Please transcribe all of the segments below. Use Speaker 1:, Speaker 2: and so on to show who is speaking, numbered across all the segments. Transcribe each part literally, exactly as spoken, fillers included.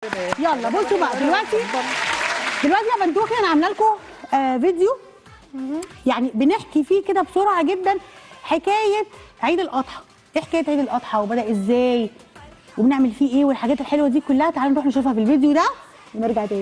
Speaker 1: يلا بصوا بقى دلوقتي دلوقتي يا بنتوخي انا عامله لكم آه فيديو يعني بنحكي فيه كده بسرعه جدا حكايه عيد الاضحى. ايه حكايه عيد الاضحى وبدا ازاي وبنعمل فيه ايه والحاجات الحلوه دي كلها. تعالوا نروح نشوفها في الفيديو ده ونرجع تاني.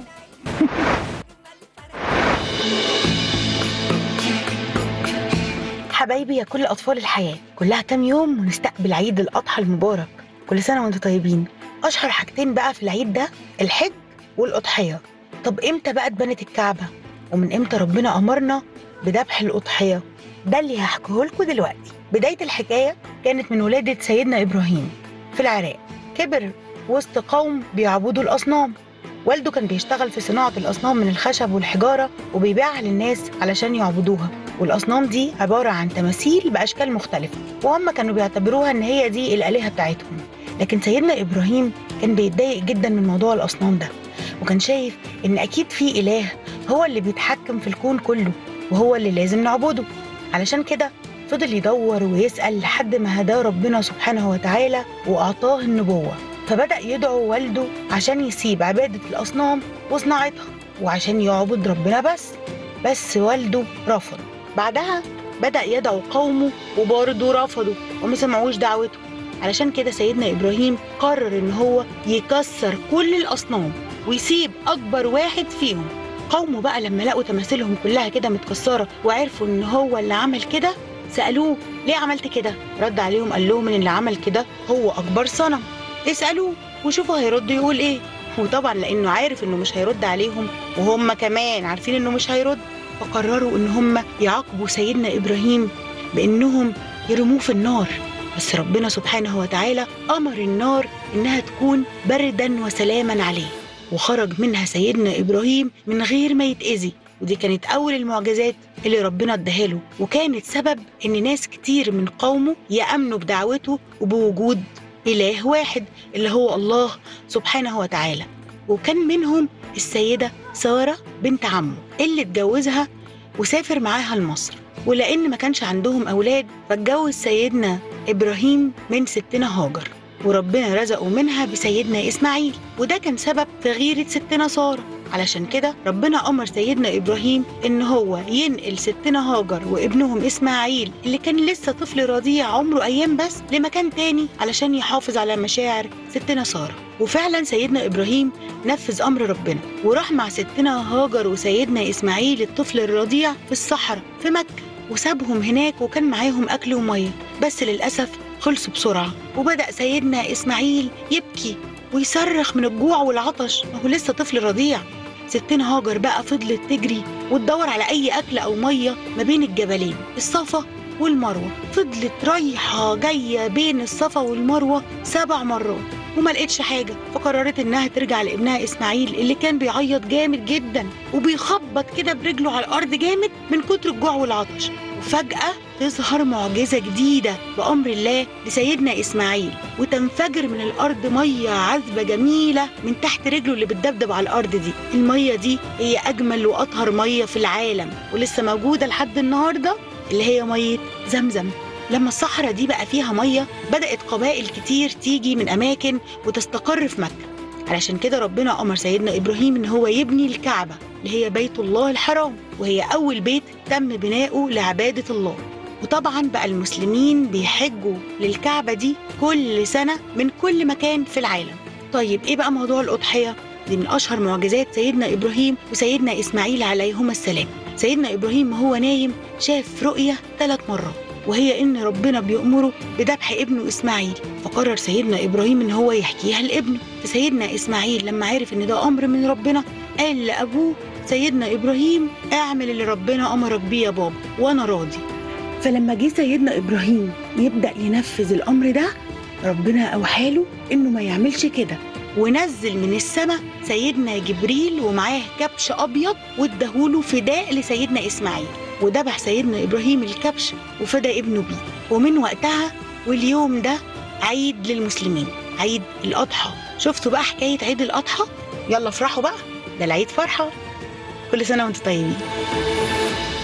Speaker 2: حبايبي يا كل أطفال الحياة، كلها كام يوم ونستقبل عيد الأضحى المبارك. كل سنة وانتم طيبين. أشهر حاجتين بقى في العيد ده الحج والأضحية. طب إمتى بقى اتبنت الكعبة؟ ومن إمتى ربنا أمرنا بذبح الأضحية؟ ده اللي هحكيه لكم دلوقتي. بداية الحكاية كانت من ولادة سيدنا إبراهيم في العراق. كبر وسط قوم بيعبدوا الأصنام. والده كان بيشتغل في صناعة الأصنام من الخشب والحجارة وبيبيعها للناس علشان يعبدوها. والأصنام دي عبارة عن تماثيل بأشكال مختلفة، وهم كانوا بيعتبروها إن هي دي الآلهة بتاعتهم. لكن سيدنا إبراهيم كان بيتضايق جدا من موضوع الأصنام ده، وكان شايف إن أكيد في إله هو اللي بيتحكم في الكون كله وهو اللي لازم نعبده. علشان كده فضل يدور ويسأل لحد ما هداه ربنا سبحانه وتعالى وأعطاه النبوة. فبدأ يدعو والده عشان يسيب عبادة الأصنام وصناعتها وعشان يعبد ربنا بس. بس والده رفض. بعدها بدأ يدعو قومه وبرضه رفضوا وما سمعوش دعوته. علشان كده سيدنا إبراهيم قرر إن هو يكسر كل الأصنام ويسيب أكبر واحد فيهم. قومه بقى لما لقوا تماثيلهم كلها كده متكسرة وعرفوا إن هو اللي عمل كده سألوه ليه عملت كده؟ رد عليهم قال لهم إن اللي عمل كده هو أكبر صنم. اسألوه وشوفوا هيرد يقول إيه. وطبعا لأنه عارف إنه مش هيرد عليهم وهم كمان عارفين إنه مش هيرد، فقرروا إن هم يعاقبوا سيدنا إبراهيم بإنهم يرموه في النار. بس ربنا سبحانه وتعالى أمر النار إنها تكون بردا وسلاما عليه، وخرج منها سيدنا إبراهيم من غير ما يتأذي. ودي كانت أول المعجزات اللي ربنا اداها له، وكانت سبب إن ناس كتير من قومه يأمنوا بدعوته وبوجود إله واحد اللي هو الله سبحانه وتعالى. وكان منهم السيدة سارة بنت عمه اللي اتجوزها وسافر معاها لمصر. ولأن ما كانش عندهم أولاد فاتجوز سيدنا إبراهيم من ستنا هاجر، وربنا رزقه منها بسيدنا إسماعيل. وده كان سبب في غيرة ستنا سارة. علشان كده ربنا أمر سيدنا إبراهيم إن هو ينقل ستنا هاجر وابنهم إسماعيل اللي كان لسه طفل رضيع عمره أيام بس لمكان تاني علشان يحافظ على مشاعر ستنا سارة. وفعلا سيدنا إبراهيم نفذ أمر ربنا وراح مع ستنا هاجر وسيدنا إسماعيل الطفل الرضيع في الصحراء في مكة، وسابهم هناك وكان معاهم أكل ومية. بس للأسف خلصوا بسرعة، وبدأ سيدنا إسماعيل يبكي ويصرخ من الجوع والعطش، ما هو لسه طفل رضيع. ستنا هاجر بقى فضلت تجري وتدور على أي أكل أو مية ما بين الجبلين الصفا والمروة. فضلت رايحة جاية بين الصفا والمروة سبع مرات وما لقيتش حاجة، فقررت إنها ترجع لابنها إسماعيل اللي كان بيعيط جامد جدا وبيخبط كده برجله على الأرض جامد من كتر الجوع والعطش. وفجأة تظهر معجزة جديدة بأمر الله لسيدنا إسماعيل، وتنفجر من الأرض مية عذبة جميلة من تحت رجله اللي بتدبدب على الأرض دي. المية دي هي أجمل وأطهر مية في العالم ولسه موجودة لحد النهاردة، اللي هي مية زمزم. لما الصحراء دي بقى فيها مية بدأت قبائل كتير تيجي من أماكن وتستقر في مكة. علشان كده ربنا أمر سيدنا إبراهيم إن هو يبني الكعبة اللي هي بيت الله الحرام، وهي أول بيت تم بناؤه لعبادة الله. وطبعا بقى المسلمين بيحجوا للكعبة دي كل سنة من كل مكان في العالم. طيب إيه بقى موضوع الأضحية؟ دي من أشهر معجزات سيدنا إبراهيم وسيدنا إسماعيل عليهما السلام. سيدنا إبراهيم وهو نايم شاف رؤية ثلاث مرات، وهي إن ربنا بيأمره بذبح ابنه إسماعيل. فقرر سيدنا إبراهيم إن هو يحكيها لابنه. فسيدنا إسماعيل لما عرف إن ده أمر من ربنا قال لأبوه سيدنا إبراهيم اعمل اللي ربنا أمرك بيه يا بابا وأنا راضي. فلما جه سيدنا إبراهيم يبدأ ينفذ الأمر ده ربنا أوحاله إنه ما يعملش كده، ونزل من السماء سيدنا جبريل ومعاه كبش أبيض واداهوله فداء لسيدنا إسماعيل، وذبح سيدنا إبراهيم الكبش وفدى ابنه بيه. ومن وقتها واليوم ده عيد للمسلمين، عيد الأضحى. شفتوا بقى حكاية عيد الأضحى؟ يلا افرحوا بقى، ده العيد فرحة. كل سنة وانتم طيبين.